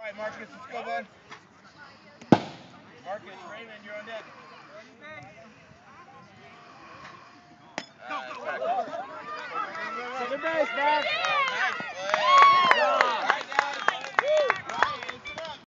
All right, Marcus, let's go, bud. Marcus, Raymond, you're on deck. Second base, man.